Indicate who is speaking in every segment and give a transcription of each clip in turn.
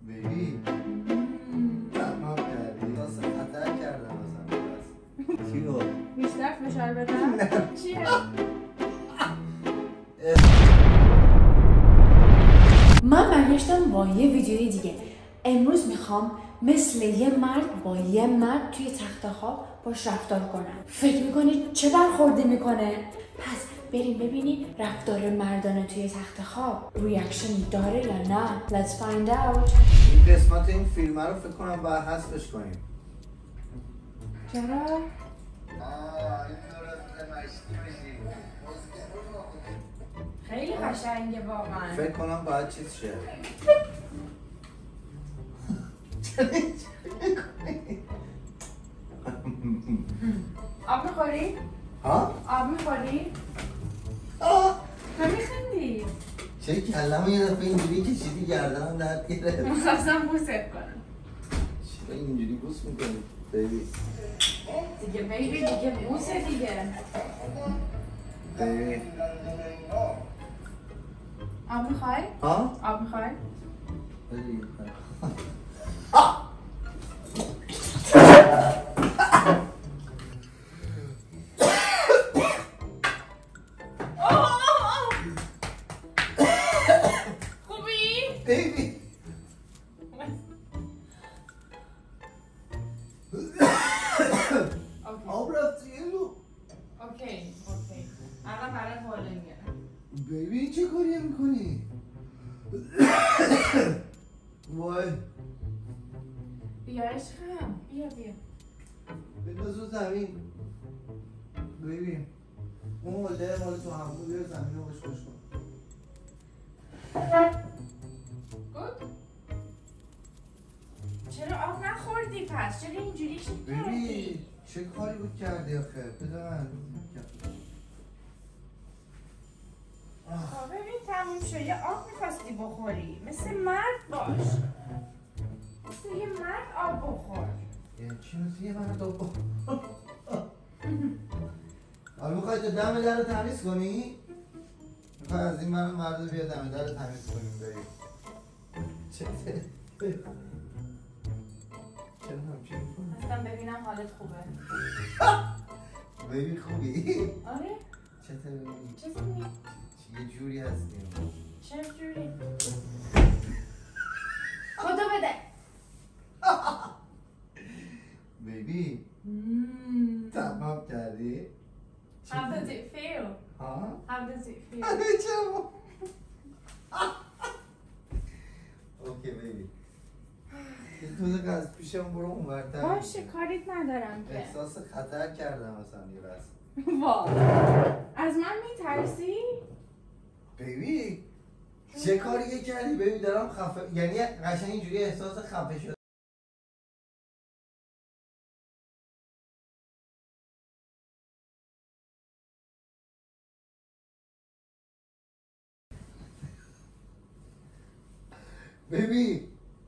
Speaker 1: بیبی تمام کردی واسه خطر کردم ازم چیو؟
Speaker 2: بیشتر فشار بدم؟ چیه؟ من برگشتم با یه ویدیوی دیگه. امروز میخوام مثل یه مرد با یه مرد توی تخت خواب باش رفتار کنم. فکر میکنید چه برخوردی میکنه؟ پس بریم ببینیم رفتار مردانه توی تخت خواب ریاکشن داره یا نه. Let's find out.
Speaker 1: این قسمت این فیلم رو فکر کنم باید حذفش کنیم.
Speaker 2: چرا؟ خیلی قشنگه واقعا.
Speaker 1: فکر کنم باید چیز شه.
Speaker 2: آب میخوری؟
Speaker 1: ها؟
Speaker 2: آب میخوری؟ تو میخندی؟
Speaker 1: چه کلمه یه دفعه اینجوری کشیدی گردنم درد گرفت.
Speaker 2: میخواستم بوست کنم.
Speaker 1: چرا اینجوری بوس میکنی؟ بیبی
Speaker 2: دیگه بیبی دیگه بوسه دیگه.
Speaker 1: بیبی
Speaker 2: آب میخوای؟
Speaker 1: ها؟
Speaker 2: آب میخوای؟ خوبی؟
Speaker 1: بیبی آب رفت یلو.
Speaker 2: اوکی الان برای حاله میگرم.
Speaker 1: بیبی چه کاری میکنی؟ وای
Speaker 2: بیا عشقم بیا
Speaker 1: بنداز رو زمین. بیبی اون مولده مال تو همون بیار زمین رو باش خوش کن.
Speaker 2: گود؟ چرا آب نخوردی پس؟ چرا اینجوری شد کردی؟
Speaker 1: بیبی چه کاری بود کردی آخه؟ بذار من
Speaker 2: خب ببین تموم شد. یه آب میخواستی بخوری مثل مرد باش. مثل یه مرد آب بخور.
Speaker 1: یعنی چی مثل یه مرد آب بخور؟ حالا میخوای تو دم در رو تمیز کنی؟ میخوای از این مرد بیا دم در رو تمیز کنیم بیبی. چه چرا همچین میکنی؟
Speaker 2: خواستم ببینم حالت خوبه.
Speaker 1: بیبی خوبی؟
Speaker 2: آره؟
Speaker 1: چطوری؟
Speaker 2: چطوری؟
Speaker 1: یه جوری هستیم.
Speaker 2: چه جوری؟ خدا بده.
Speaker 1: بیبی تمام کردی؟
Speaker 2: How does it feel?
Speaker 1: ها؟
Speaker 2: How does it feel?
Speaker 1: چرا؟ اوکی بیبی تو دقیقه از پیشم برو اونورتر.
Speaker 2: باشه کاریت ندارم که.
Speaker 1: احساس خطر کردم اصلا یه بس.
Speaker 2: وا از من میترسی؟
Speaker 1: بیبی چه کاری کردی بیبی؟ دارم خفه، یعنی قشنگ اینجوری احساس خفه شد. بیبی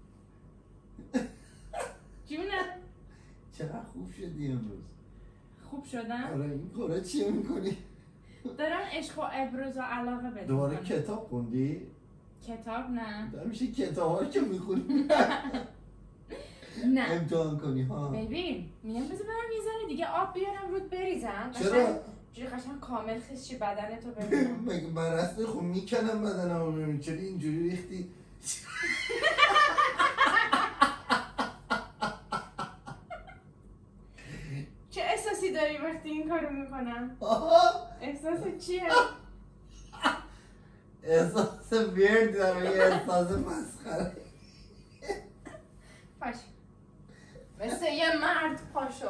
Speaker 2: جونم
Speaker 1: چقدر خوب شدی امروز.
Speaker 2: خوب شدم؟
Speaker 1: آره این کارا چیه میکنی؟
Speaker 2: دارم عشق و ابروز و علاقه بده.
Speaker 1: دوباره کتاب خوندی؟
Speaker 2: کتاب نه.
Speaker 1: دارم میشه کتاب ها که میخونی
Speaker 2: نه
Speaker 1: امتحان کنی ها.
Speaker 2: ببین میگم بذار برم یه ذره دیگه آب بیارم رود بریزم.
Speaker 1: چرا؟
Speaker 2: جوری قشنگ کامل خشی بدنتو ببینم.
Speaker 1: مگه من رسمه خب میکنم بدنم رو ببین چرا اینجوری ریختی؟
Speaker 2: چه احساسی داری وقتی این کارو میکنم؟ احساس چیه؟
Speaker 1: احساس ویرد دارم، یه احساس مسخره.
Speaker 2: پاش مثل یه مرد پاشو.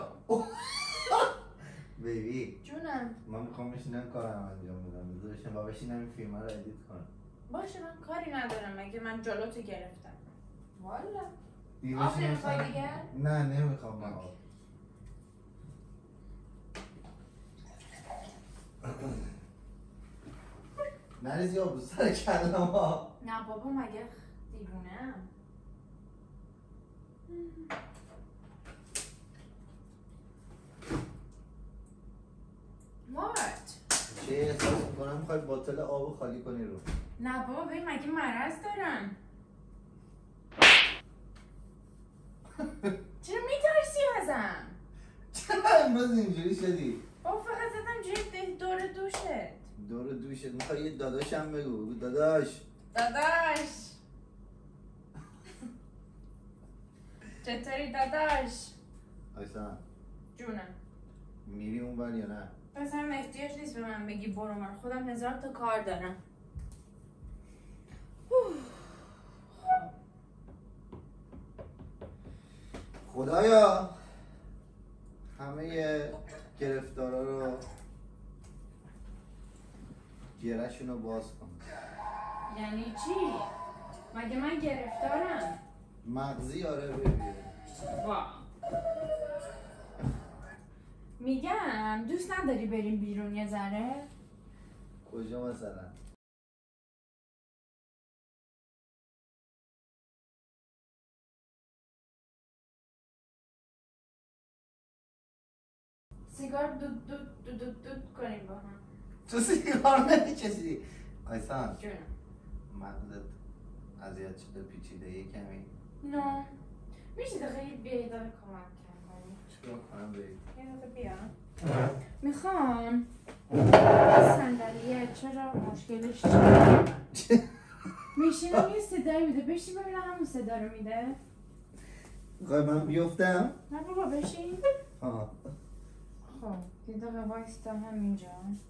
Speaker 1: بیبی
Speaker 2: جونم
Speaker 1: من میخوام بشینم کارم انجام بدم. بذار بشینم و بشینم این فیلم رو ادیت کنم.
Speaker 2: باشه من کاری ندارم مگه من جلوتو گرفتم. والا
Speaker 1: دیگه
Speaker 2: آب
Speaker 1: بشینم
Speaker 2: نمیخوای
Speaker 1: سر-
Speaker 2: دیگه؟
Speaker 1: نه نمیخوام من آب. نریزی آب رو سر کلم ها.
Speaker 2: نه بابا مگه دیوونه. What?
Speaker 1: چه احساس میکنم میخوای باتل آب خالی کنی رو.
Speaker 2: نه بابا ببین مگه مرض دارم. چرا میترسی ازم؟
Speaker 1: چرا امروز اینجوری شدی؟
Speaker 2: با فقط زدم جیب دور دوشت.
Speaker 1: دور دوشت میخوای یه داداشم بگو. داداش
Speaker 2: چطوری داداش؟
Speaker 1: ایسان
Speaker 2: جونم
Speaker 1: میری اون بر یا نه؟
Speaker 2: اصلا احتیاج نیست به من بگی برو، من خودم هزار تا کار دارم.
Speaker 1: خدایا همه گرفتارا رو گرهشون رو باز کن.
Speaker 2: یعنی چی؟ مگه من گرفتارم؟
Speaker 1: مغزی آره ببینه.
Speaker 2: وا میگم دوست نداری بریم بیرون یه ذره؟
Speaker 1: کجا مثلا؟
Speaker 2: سیگار دود کنیم با هم.
Speaker 1: تو سیگار نمیکشی؟ ایسان
Speaker 2: جونم
Speaker 1: مغزت اذیت شده پیچیده یه کمی؟
Speaker 2: نه میشه دقیقه بیایی داره کمک کنم.
Speaker 1: چرا کنم بگی؟
Speaker 2: یه دقیقه بیا میخوام صندلیه چرا مشکلش چیه؟ میشینم یه صدایی میده، بشین ببینم همون صدا رو میده.
Speaker 1: میخوای من بیفتم؟
Speaker 2: نه بابا بشین.
Speaker 1: آه
Speaker 2: خب یه دقیقه وایستا همینجا.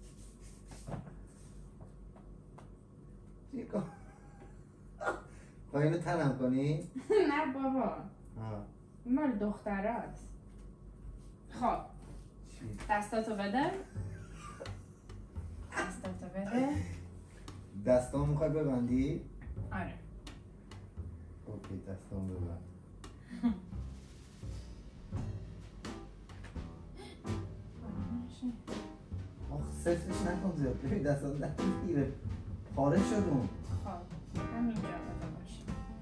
Speaker 1: چی کن؟ خواهی اینو تنم کنی؟
Speaker 2: نه بابا مال دخترات. خب دستاتو بده. دستاتو بده.
Speaker 1: دستام میخوای ببندی؟
Speaker 2: آره
Speaker 1: اوکی دستام ببند. آخ سفتش نکن زیاد ببین دستان دست میگیره پاره شد اون.
Speaker 2: خب همینجا بده باشه.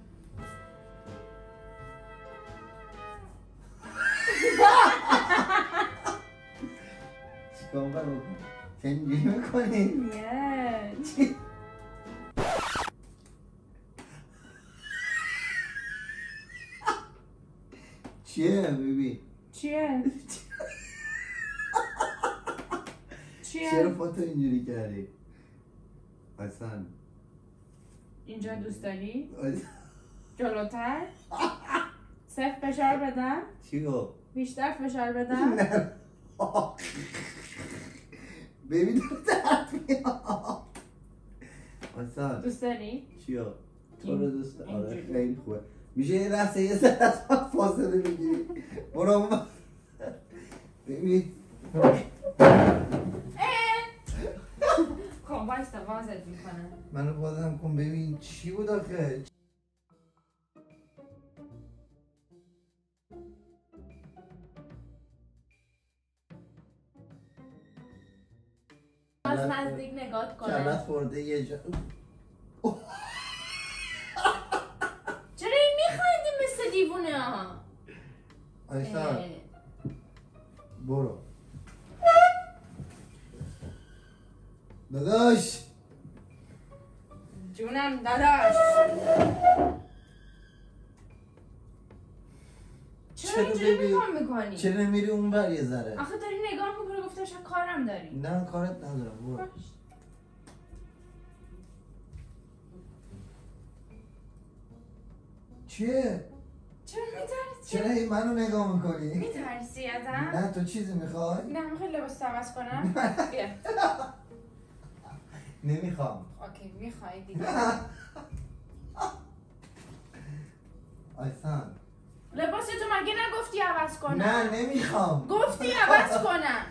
Speaker 1: چیکار باید بکن؟ چه اینجوری میکنی؟
Speaker 2: چی؟
Speaker 1: چیه بیبی؟
Speaker 2: چیه؟
Speaker 1: چرا پاتو اینجوری کردی؟ ایسان
Speaker 2: اینجا دوست داری؟ جلوتر؟ صفر فشار بدم؟
Speaker 1: چی گفت؟
Speaker 2: بیشتر فشار بدم؟
Speaker 1: نه ببین درد میاد. ایسان
Speaker 2: دوست داری؟
Speaker 1: چیو؟ تو رو دوست دارم. آره
Speaker 2: اینجوری.
Speaker 1: خیلی خوبه. میشه یه لحظه یه سر از من فاصله بگیری؟ برو ببین
Speaker 2: خب بایستا بازت میکنم.
Speaker 1: منو بازم کن ببین چی بود آخه؟
Speaker 2: از نزدیک نگاه کنم.
Speaker 1: کلت خورده یه جا.
Speaker 2: چرا این میخوایدی مثل دیوونه ها؟
Speaker 1: ایسان برو داداش
Speaker 2: جونم داداش. چرا اینجوری نگاه میکنی؟
Speaker 1: چرا نمیری اون بر یه ذره؟
Speaker 2: آخه داری نگاه میکنی گفته شاید کارم داری.
Speaker 1: نه کارت ندارم برو.
Speaker 2: باش.
Speaker 1: چیه؟
Speaker 2: چرا میترسی؟
Speaker 1: چرا این منو نگاه میکنی؟
Speaker 2: میترسی ازم؟
Speaker 1: نه تو چیزی میخوای؟
Speaker 2: نه میخوای لباس عوض کنم؟ بیا.
Speaker 1: نمیخوام.
Speaker 2: اوکی میخوای دیگه.
Speaker 1: ایسان
Speaker 2: لباس تو مگه نگفتی عوض کنم؟
Speaker 1: نه نمیخوام.
Speaker 2: گفتی عوض کنم.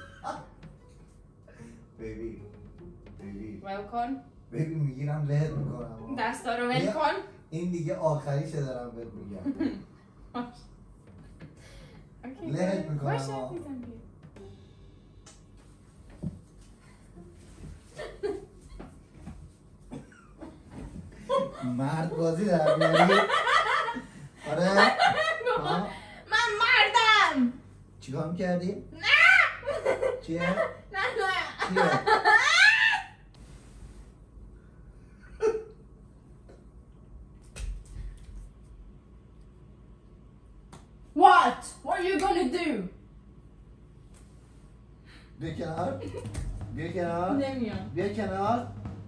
Speaker 1: بیبی
Speaker 2: ول کن.
Speaker 1: بیبی میگیرم لهت میکنم.
Speaker 2: دستا رو ول کن.
Speaker 1: این دیگه آخریشه دارم بهت میگم. لهت میکنم.
Speaker 2: باشه عزیزم بیا.
Speaker 1: مرد بازی در میاری؟ آره؟
Speaker 2: من مردم.
Speaker 1: چیکار میکردی؟
Speaker 2: نه.
Speaker 1: چیه؟
Speaker 2: نه
Speaker 1: چیه؟
Speaker 2: What? What are you gonna do?
Speaker 1: بیا کنار. بیا کنار.
Speaker 2: نمیام.
Speaker 1: بیا کنار.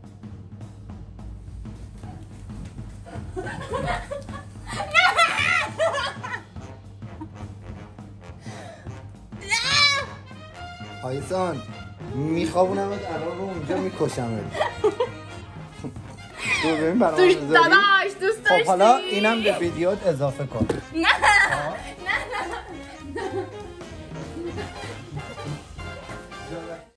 Speaker 1: آیسان میخوابونمت الان رو اونجا میکشمت. دوربین برام بذاری.
Speaker 2: داداش دوست داشتی؟
Speaker 1: خب حالا اینم به ویدیوت اضافه کن.
Speaker 2: نه